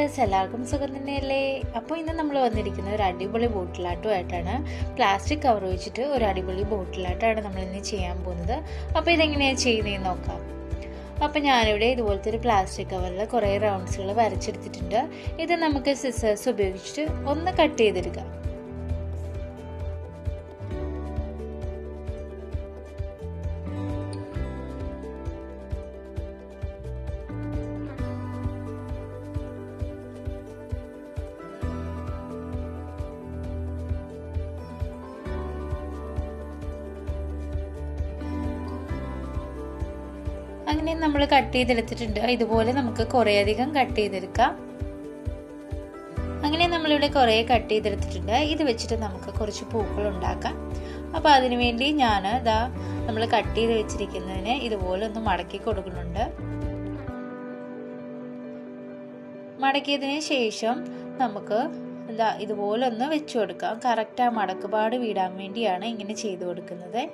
Viewers, എല്ലാവർക്കും സുഖം തന്നെയല്ലേ? അപ്പോൾ ഇന്ന് നമ്മൾ വന്നിരിക്കുന്ന ഒരു അടിപൊളി ബോട്ടിലാട്ടുമായിട്ടാണ്. പ്ലാസ്റ്റിക് കവർ വെച്ചിട്ട് ഒരു അടിപൊളി ബോട്ടിലാട്ടാണ് നമ്മൾ ഇന്ന് ചെയ്യാൻ പോകുന്നത്. അപ്പോൾ ഇതെങ്ങനെയാണ് ചെയ്യുന്നതെന്ന് നോക്കാം. അപ്പോൾ ഞാനിവിടെ ഇതുപോലത്തെ ഒരു പ്ലാസ്റ്റിക് കവറിൽ കുറേ റൗണ്ട്സുകൾ വരച്ചെടുത്തിട്ടുണ്ട്. ഇത് നമുക്ക് സിസേഴ്സ് ഉപയോഗിച്ചിട്ട് ഒന്ന് കട്ട് ചെയ്തെടുക്കാം. അങ്ങനെ നമ്മൾ കട്ട് ചെയ്തെടുത്തിട്ടുണ്ട്. ഇതുപോലെ നമുക്ക് കുറേ അധികം കട്ട് ചെയ്തെടുക്കാം. അങ്ങനെ നമ്മളിവിടെ കുറേ കട്ട് ചെയ്തെടുത്തിട്ടുണ്ട്. ഇത് വെച്ചിട്ട് നമുക്ക് കുറച്ച് പൂക്കൾ ഉണ്ടാക്കാം. അപ്പോൾ അതിനുവേണ്ടി ഞാൻ നമ്മൾ കട്ട് ചെയ്ത് വെച്ചിരിക്കുന്നതിനെ ഇതുപോലെ ഒന്ന് മടക്കി കൊടുക്കുന്നുണ്ട്. മടക്കിയതിന് ശേഷം നമുക്ക് ഇതുപോലെ ഒന്ന് വെച്ചു കൊടുക്കാം. കറക്റ്റ് ആ മടക്കുപാട് വീടാൻ വേണ്ടിയാണ് ഇങ്ങനെ ചെയ്തു കൊടുക്കുന്നത്.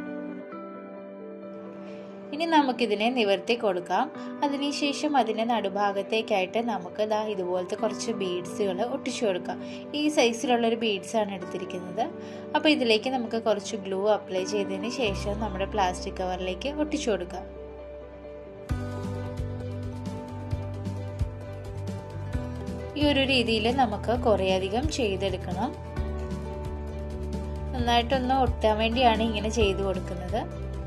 ഇനി നമുക്കിതിനെ നിവർത്തി കൊടുക്കാം. അതിനുശേഷം അതിൻ്റെ നടുഭാഗത്തേക്കായിട്ട് നമുക്ക് ഇതുപോലത്തെ കുറച്ച് ബീഡ്സുകൾ ഒട്ടിച്ചു കൊടുക്കാം. ഈ സൈസിലുള്ളൊരു ബീഡ്സാണ് എടുത്തിരിക്കുന്നത്. അപ്പോൾ ഇതിലേക്ക് നമുക്ക് കുറച്ച് ഗ്ലൂ അപ്ലൈ ചെയ്തതിന് ശേഷം നമ്മുടെ പ്ലാസ്റ്റിക് കവറിലേക്ക് ഒട്ടിച്ചു കൊടുക്കാം. ഈ ഒരു രീതിയിൽ നമുക്ക് കുറേയധികം ചെയ്തെടുക്കണം. നന്നായിട്ടൊന്ന് ഒട്ടാൻ വേണ്ടിയാണ് ഇങ്ങനെ ചെയ്തു കൊടുക്കുന്നത്.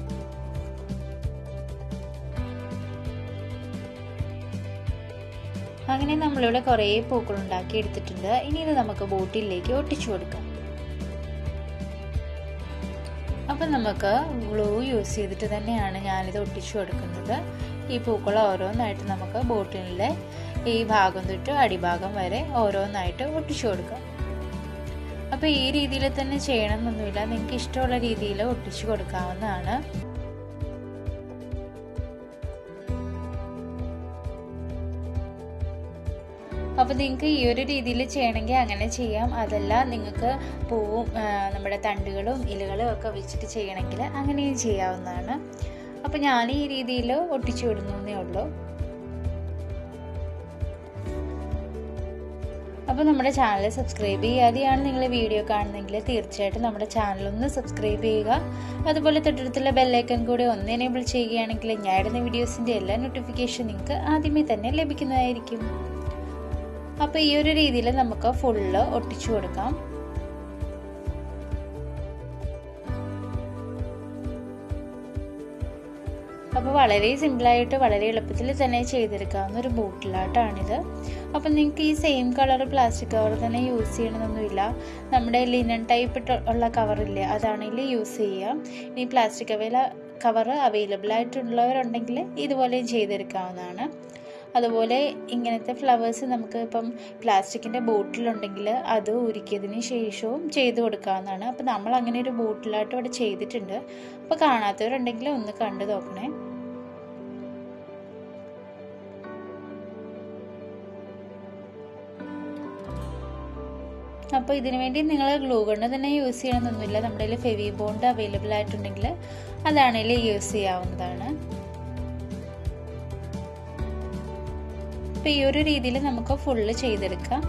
അങ്ങനെ നമ്മളിവിടെ കുറേ പൂക്കൾ ഉണ്ടാക്കി എടുത്തിട്ടുണ്ട്. ഇനി ഇത് നമുക്ക് ബോട്ടിലേക്ക് ഒട്ടിച്ചു കൊടുക്കാം. അപ്പം നമുക്ക് ഗ്ലൂ യൂസ് ചെയ്തിട്ട് തന്നെയാണ് ഞാനിത് ഒട്ടിച്ചു കൊടുക്കുന്നത്. ഈ പൂക്കൾ ഓരോന്നായിട്ട് നമുക്ക് ബോട്ടിലിൻ്റെ ഈ ഭാഗം തൊട്ട് അടിഭാഗം വരെ ഓരോന്നായിട്ട് ഒട്ടിച്ചു കൊടുക്കാം. അപ്പോൾ ഈ രീതിയിൽ തന്നെ ചെയ്യണമെന്നൊന്നുമില്ല, നിങ്ങൾക്ക് ഇഷ്ടമുള്ള രീതിയിൽ ഒട്ടിച്ചു കൊടുക്കാവുന്നതാണ്. അപ്പോൾ നിങ്ങൾക്ക് ഈ ഒരു രീതിയിൽ ചെയ്യണമെങ്കിൽ അങ്ങനെ ചെയ്യാം. അതല്ല നിങ്ങൾക്ക് പൂവും നമ്മുടെ തണ്ടുകളും ഇലകളും ഒക്കെ വെച്ചിട്ട് ചെയ്യണമെങ്കിൽ അങ്ങനെയും ചെയ്യാവുന്നതാണ്. അപ്പോൾ ഞാൻ ഈ രീതിയിൽ ഒട്ടിച്ചു വിടുന്നേ ഉള്ളൂ. അപ്പോൾ നമ്മുടെ ചാനൽ സബ്സ്ക്രൈബ് ചെയ്യാതെയാണ് നിങ്ങൾ വീഡിയോ കാണുന്നതെങ്കിൽ തീർച്ചയായിട്ടും നമ്മുടെ ചാനലൊന്ന് സബ്സ്ക്രൈബ് ചെയ്യുക. അതുപോലെ തൊട്ടടുത്തുള്ള ബെല്ലൈക്കൺ കൂടി ഒന്ന് എനേബിൾ ചെയ്യുകയാണെങ്കിൽ ഞാൻ ഇടുന്ന വീഡിയോസിൻ്റെ എല്ലാ നോട്ടിഫിക്കേഷൻ നിങ്ങൾക്ക് ആദ്യമേ തന്നെ ലഭിക്കുന്നതായിരിക്കും. അപ്പോൾ ഈ ഒരു രീതിയിൽ നമുക്ക് ഫുള്ള് ഒട്ടിച്ചു കൊടുക്കാം. അപ്പോൾ വളരെ സിമ്പിളായിട്ട് വളരെ എളുപ്പത്തിൽ തന്നെ ചെയ്തെടുക്കാവുന്ന ഒരു ബോട്ടിലാട്ടാണിത്. അപ്പം നിങ്ങൾക്ക് ഈ സെയിം കളർ പ്ലാസ്റ്റിക് കവർ തന്നെ യൂസ് ചെയ്യണമെന്നൊന്നുമില്ല. നമ്മുടെ ലിനൻ ടൈപ്പ് ഉള്ള കവറില്ലേ, അതാണെങ്കിൽ യൂസ് ചെയ്യാം. ഇനി പ്ലാസ്റ്റിക് കവർ അവൈലബിൾ ആയിട്ടുള്ളവരുണ്ടെങ്കിൽ ഇതുപോലെയും ചെയ്തെടുക്കാവുന്നതാണ്. അതുപോലെ ഇങ്ങനത്തെ ഫ്ലവേഴ്സ് നമുക്ക് ഇപ്പം പ്ലാസ്റ്റിക്കിൻ്റെ ബോട്ടിലുണ്ടെങ്കിൽ അത് ഉരുക്കിയതിന് ശേഷവും ചെയ്ത് കൊടുക്കാവുന്നതാണ്. അപ്പോൾ നമ്മൾ അങ്ങനെ ഒരു ബോട്ടിലായിട്ട് ഇവിടെ ചെയ്തിട്ടുണ്ട്. അപ്പോൾ കാണാത്തവരുണ്ടെങ്കിൽ ഒന്ന് കണ്ടു നോക്കണേ. അപ്പോൾ ഇതിനു വേണ്ടി നിങ്ങൾ ഗ്ലൂ ഗണ്ണ് തന്നെ യൂസ് ചെയ്യണമെന്നൊന്നുമില്ല. നമ്മുടെ കയ്യിൽ ഫെവി ബോണ്ട് അവൈലബിൾ ആയിട്ടുണ്ടെങ്കിൽ അതാണെങ്കിൽ യൂസ് ചെയ്യാവുന്നതാണ്. അപ്പോൾ ഈ ഒരു രീതിയിൽ നമുക്ക് ഫുള്ള് ചെയ്തെടുക്കാം.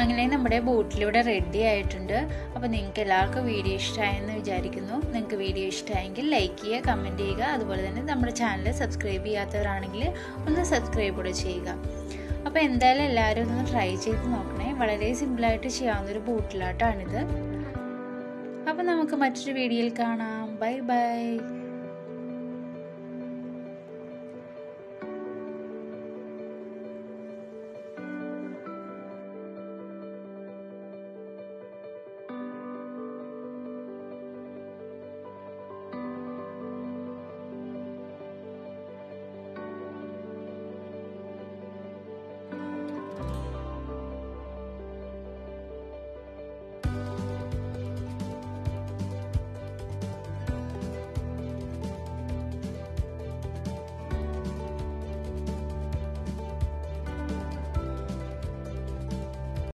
അങ്ങനെ നമ്മുടെ ബോട്ടിലൂടെ റെഡി ആയിട്ടുണ്ട്. അപ്പോൾ നിങ്ങൾക്ക് എല്ലാവർക്കും വീഡിയോ ഇഷ്ടമായെന്ന് വിചാരിക്കുന്നു. നിങ്ങൾക്ക് വീഡിയോ ഇഷ്ടമായെങ്കിൽ ലൈക്ക് ചെയ്യുക, കമൻറ്റ് ചെയ്യുക. അതുപോലെ തന്നെ നമ്മുടെ ചാനൽ സബ്സ്ക്രൈബ് ചെയ്യാത്തവരാണെങ്കിൽ ഒന്ന് സബ്സ്ക്രൈബ് കൂടെ ചെയ്യുക. അപ്പോൾ എന്തായാലും എല്ലാവരും ഒന്ന് ട്രൈ ചെയ്ത് നോക്കണേ. വളരെ സിമ്പിളായിട്ട് ചെയ്യാവുന്നൊരു ബോട്ടിലാട്ടാണിത്. അപ്പോൾ നമുക്ക് മറ്റൊരു വീഡിയോയിൽ കാണാം. Bye by.